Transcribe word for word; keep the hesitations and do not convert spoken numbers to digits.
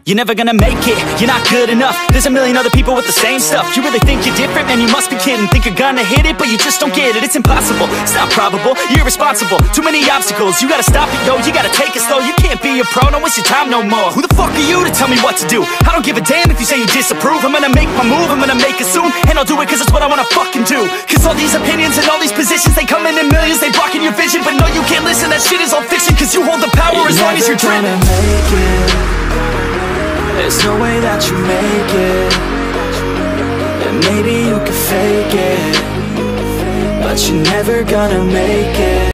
You're never gonna make it, you're not good enough. There's a million other people with the same stuff. You really think you're different? Man, you must be kidding. Think you're gonna hit it, but you just don't get it. It's impossible, it's not probable, you're irresponsible. Too many obstacles, you gotta stop it, yo. You gotta take it slow, you can't be a pro. Don't waste your time no more. Who the fuck are you to tell me what to do? I don't give a damn if you say you disapprove. I'm gonna make my move, I'm gonna make it soon. And I'll do it cause it's what I wanna fucking do. Cause all these opinions and all these positions, they come in in millions, they blocking your vision. But no, you can't listen, that shit is all fiction. Cause you hold the power you're as long as you're dreaming. Make it. There's no way that you make it. And maybe you can fake it, but you're never gonna make it.